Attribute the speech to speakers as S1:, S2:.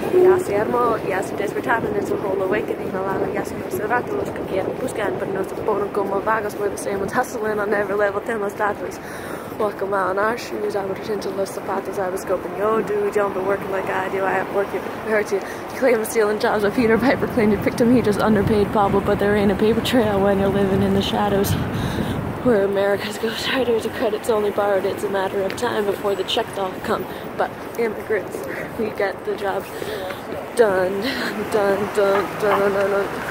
S1: Ja siamo, ja si despertaron en su whole awakening, a lot of ya siamo cerrato los que quieren buscar, pero no se ponen como vagos, where the same ones hustling on every level, ten los datos. Walk a mile in our shoes, I would have into los zapatos, I was scoping, yo dude, you don't been working like I do, I have work, it hurts you. You claim stealing jobs with Peter Piper, claim you picked him, he just underpaid Pablo, but there ain't a paper trail when you're living in the shadows. Where America's ghostwriters and credits only borrowed, it's a matter of time before the checks all come. But immigrants, we get the job done, done, done, done, done, done.